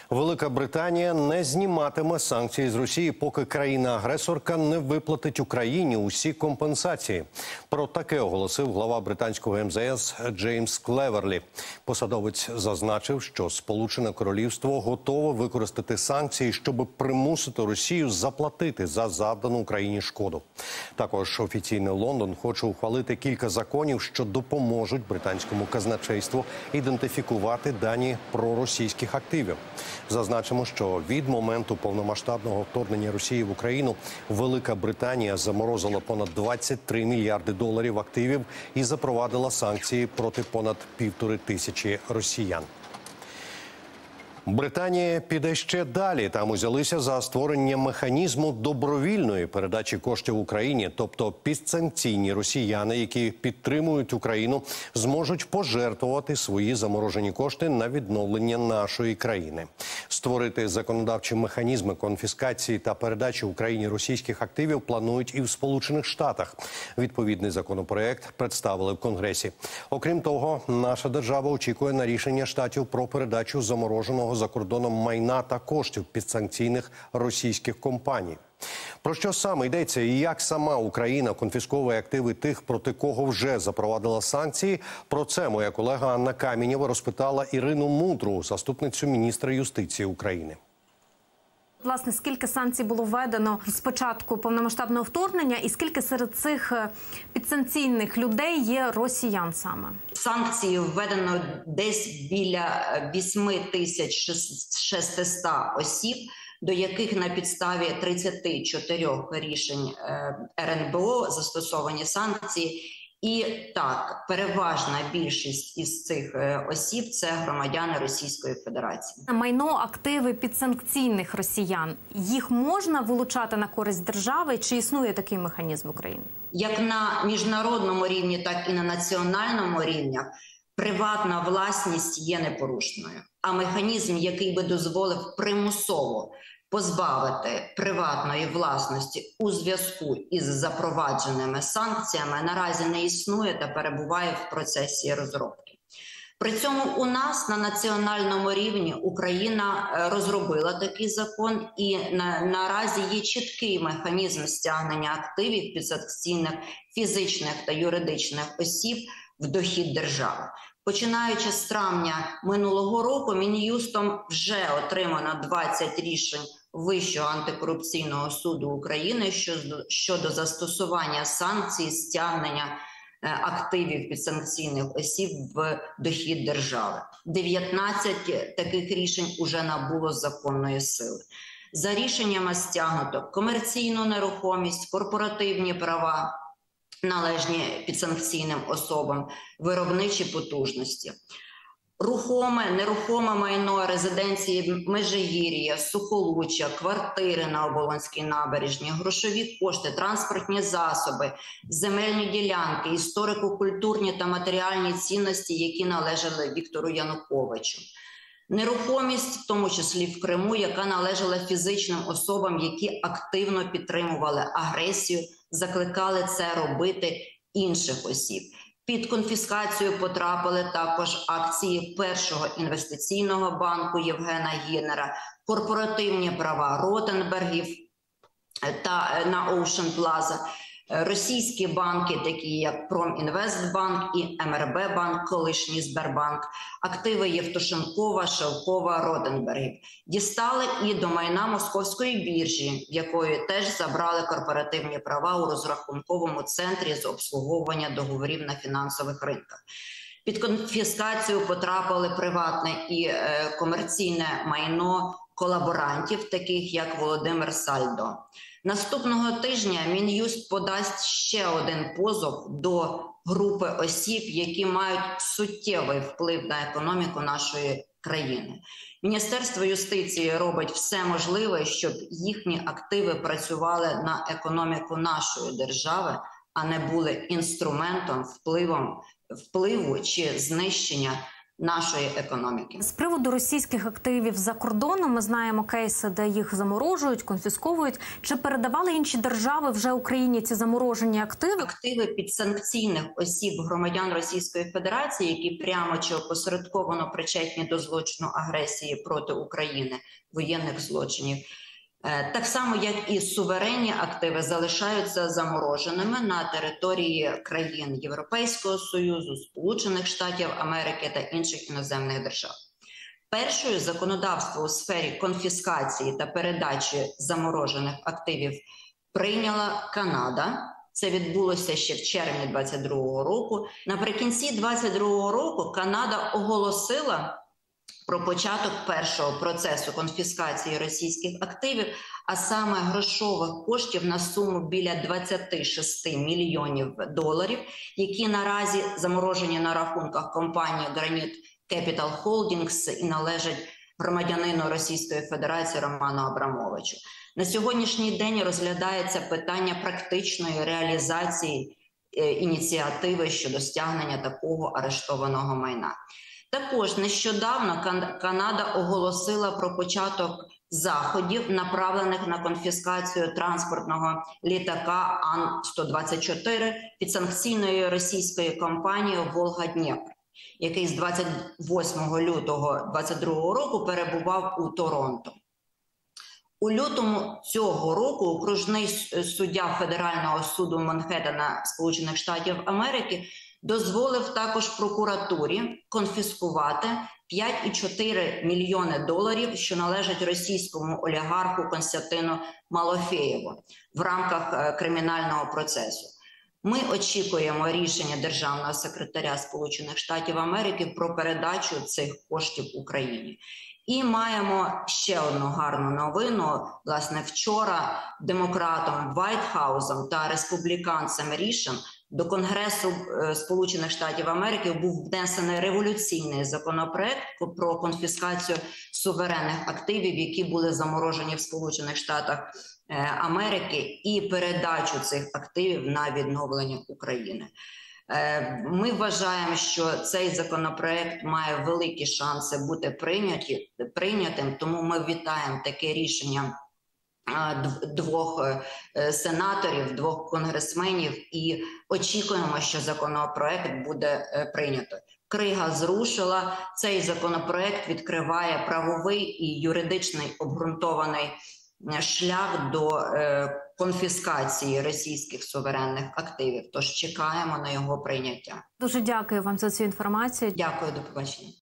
Велика Британія не зніматиме санкції з Росії, поки країна-агресорка не виплатить Україні усі компенсації. Про таке оголосив глава британського МЗС Джеймс Клеверлі. Посадовець зазначив, що Сполучене Королівство готове використати санкції, щоб примусити Росію заплатити за завдану Україні шкоду. Також офіційний Лондон хоче ухвалити кілька законів, що допоможуть британському казначейству ідентифікувати дані проросійських активів. Зазначимо, що від моменту повномасштабного вторгнення Росії в Україну Велика Британія заморозила понад 23 мільярди доларів активів і запровадила санкції проти понад 1500 росіян. Британія піде ще далі. Там узялися за створення механізму добровільної передачі коштів Україні. Тобто підсанкційні росіяни, які підтримують Україну, зможуть пожертвувати свої заморожені кошти на відновлення нашої країни. Створити законодавчі механізми конфіскації та передачі Україні російських активів планують і в Сполучених Штатах. Відповідний законопроект представили в Конгресі. Окрім того, наша держава очікує на рішення штатів про передачу замороженого за кордоном майна та коштів підсанкційних російських компаній. Про що саме йдеться і як сама Україна конфісковує активи тих, проти кого вже запровадила санкції? Про це моя колега Анна Камінєва розпитала Ірину Мудру, заступницю міністра юстиції України. Власне, скільки санкцій було введено з початку повномасштабного вторгнення і скільки серед цих підсанкційних людей є росіян саме? Санкції введено десь біля 8600 осіб, до яких на підставі 34 рішень РНБО застосовані санкції. І так, переважна більшість із цих осіб – це громадяни Російської Федерації. Майно, активи підсанкційних росіян, їх можна вилучати на користь держави? Чи існує такий механізм в Україні? Як на міжнародному рівні, так і на національному рівні приватна власність є непорушною. А механізм, який би дозволив примусово позбавити приватної власності у зв'язку із запровадженими санкціями, наразі не існує та перебуває в процесі розробки. При цьому у нас на національному рівні Україна розробила такий закон, і наразі є чіткий механізм стягнення активів підсанкційних фізичних та юридичних осіб в дохід держави. Починаючи з травня минулого року, Мін'юстом вже отримано 20 рішень Вищого антикорупційного суду України щодо застосування санкцій стягнення активів підсанкційних осіб в дохід держави. 19 таких рішень уже набуло законної сили. За рішеннями стягнуто комерційну нерухомість, корпоративні права, належні підсанкційним особам, виробничі потужності. Рухоме, нерухоме майно, резиденції Межигір'я, Сухолуччя, квартири на Оболонській набережній, грошові кошти, транспортні засоби, земельні ділянки, історико-культурні та матеріальні цінності, які належали Віктору Януковичу. Нерухомість, в тому числі в Криму, яка належала фізичним особам, які активно підтримували агресію, закликали це робити інших осіб. Під конфіскацію потрапили також акції Першого інвестиційного банку Євгена Гінера, корпоративні права Ротенбергів та на Ocean Plaza, російські банки, такі як Промінвестбанк і МРБ-банк, колишній Сбербанк, активи Євтушенкова, Шевкова, Ротенбергів. Дістали і до майна Московської біржі, в якої теж забрали корпоративні права у розрахунковому центрі з обслуговування договорів на фінансових ринках. Під конфіскацію потрапили приватне і комерційне майно колаборантів, таких як Володимир Сальдо. Наступного тижня Мін'юст подасть ще один позов до групи осіб, які мають суттєвий вплив на економіку нашої країни. Міністерство юстиції робить все можливе, щоб їхні активи працювали на економіку нашої держави, а не були інструментом впливу чи знищення нашої економіки. З приводу російських активів за кордоном ми знаємо кейси, де їх заморожують, конфісковують. Чи передавали інші держави вже Україні ці заморожені активи? Активи підсанкційних осіб громадян Російської Федерації, які прямо чи опосередковано причетні до злочину агресії проти України, воєнних злочинів, так само, як і суверенні активи, залишаються замороженими на території країн Європейського Союзу, Сполучених Штатів Америки та інших іноземних держав. Першою законодавство у сфері конфіскації та передачі заморожених активів прийняла Канада. Це відбулося ще в червні 2022 року. Наприкінці 2022 року Канада оголосила про початок першого процесу конфіскації російських активів, а саме грошових коштів на суму біля 26 мільйонів доларів, які наразі заморожені на рахунках компанії Granite Capital Holdings і належать громадянину Російської Федерації Роману Абрамовичу. На сьогоднішній день розглядається питання практичної реалізації ініціативи щодо стягнення такого арештованого майна. Також нещодавно Канада оголосила про початок заходів, направлених на конфіскацію транспортного літака Ан-124 підсанкційної російської компанії «Волга-Дніпр», який з 28 лютого 2022 року перебував у Торонто. У лютому цього року окружний суддя Федерального суду Манхеттена Сполучених Штатів Америки дозволив також прокуратурі конфіскувати 5,4 мільйони доларів, що належать російському олігарху Константину Малофеєву в рамках кримінального процесу. Ми очікуємо рішення Державного секретаря Сполучених Штатів Америки про передачу цих коштів Україні. І ще одну гарну новину. Власне, вчора демократом Вайтхаузом та республіканцем Рішем до Конгресу Сполучених Штатів Америки був внесений революційний законопроект про конфіскацію суверенних активів, які були заморожені в Сполучених Штатах Америки, і передачу цих активів на відновлення України. Ми вважаємо, що цей законопроект має великі шанси бути прийнятим, тому ми вітаємо таке рішення двох сенаторів, двох конгресменів і очікуємо, що законопроект буде прийнято. Крига зрушила. Цей законопроект відкриває правовий і юридичний обґрунтований шлях до конфіскації російських суверенних активів. Тож чекаємо на його прийняття. Дуже дякую вам за цю інформацію. Дякую, до побачення.